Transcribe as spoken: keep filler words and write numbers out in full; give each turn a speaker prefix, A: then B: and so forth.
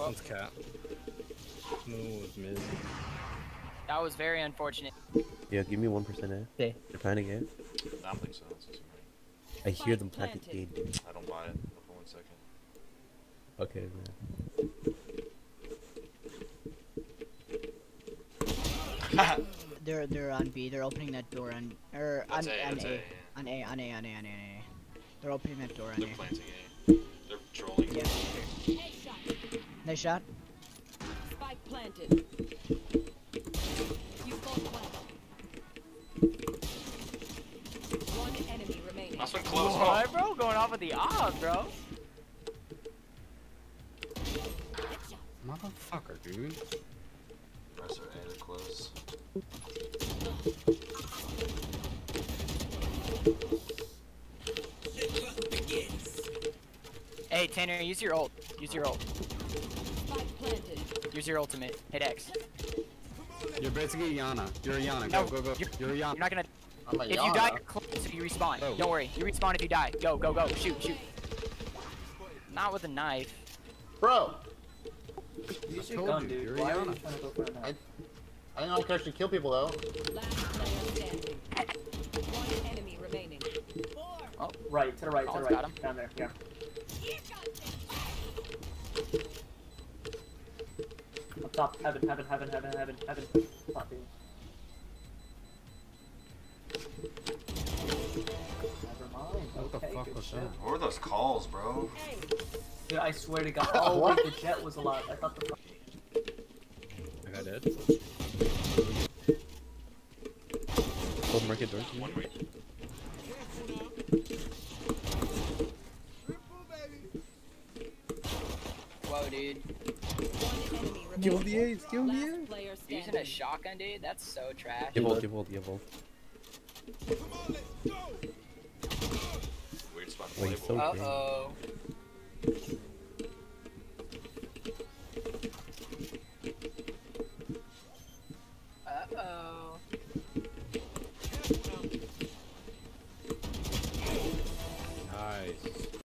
A: One's cat. No, it's mid.
B: That was very unfortunate.
C: Yeah, give me one percent A.
D: Okay.
C: They're planning A.
E: I don't think so. That's just
C: I hear them planting A.
E: I don't buy it. For one second.
C: Okay, man.
F: They're they're on B. They're opening that door on or on,
E: A,
F: on,
E: that's
F: A.
E: A, yeah.
F: on A on A on A on A on A. They're opening that door on
E: They're
F: A.
E: planting A. They're trolling.
F: Yeah. Nice shot.
G: Spike planted. You both won. One enemy remaining.
E: Last one close.
B: What, bro? Going off with the odds, bro.
A: Motherfucker, dude.
E: Rest are A, they're close.
B: Hey, Tanner, use your ult. Use your ult.
G: Spike planted.
B: Use your ultimate. Hit X.
A: You're basically Yana. You're a Yana.
B: No,
A: Go, go, go.
B: You're,
A: You're a Yana.
B: you're not gonna.
D: I'm a
B: If you
D: Yana.
B: die, you're close, so you respawn.
A: Oh.
B: Don't worry. You respawn if you die. Go, go, go. Shoot, shoot. Not with a knife.
D: Bro,
H: Use
A: I
H: your
A: told
H: gun,
A: you,
H: dude.
A: you're
H: Why are you
A: Yana.
H: trying to go for a knife?
D: I didn't know I could actually kill people though.
G: Last player standing. One enemy remaining.
B: Oh,
H: Right, to the right, to the
B: Colin's
H: right.
B: got him.
H: Down there, yeah. Up top, heaven, heaven, heaven, heaven, heaven, heaven. Top dude. Never mind.
A: What the
H: Okay,
A: fuck
H: good
A: was
H: shit.
A: that?
E: What were those calls, bro?
H: Dude, I swear to God. Oh, wait, the jet was alive. I thought the.
A: I got dead.
C: Hold market door.
E: One week.
B: whoa, dude.
G: One enemy remaining.
C: Give him the A's. Give him the
G: Last
C: A's.
G: player
B: Using
G: standing.
B: a shotgun, dude. That's so trash.
C: Give ult, give ult, give ult.
E: Weird spot to
C: Wait,
E: play,
C: so
E: boy.
B: Uh oh.